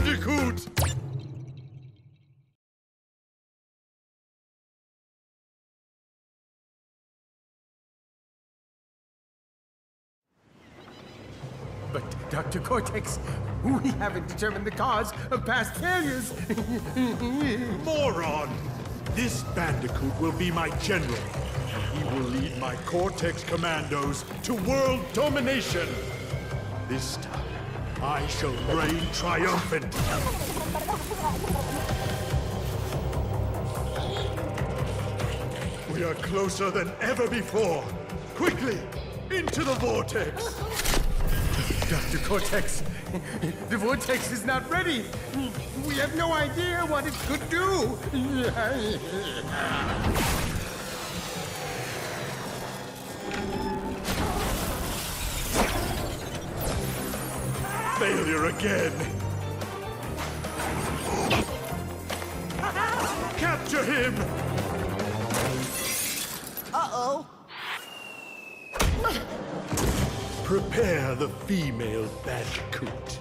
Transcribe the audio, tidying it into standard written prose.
Bandicoot! But, Dr. Cortex, we haven't determined the cause of past failures. Moron! This Bandicoot will be my general, and he will lead my Cortex commandos to world domination. This time, I shall reign triumphant. We are closer than ever before. Quickly, into the vortex. Dr. Cortex, the vortex is not ready. We have no idea what it could do. Failure again. Capture him! Uh-oh. Prepare the female Bandicoot.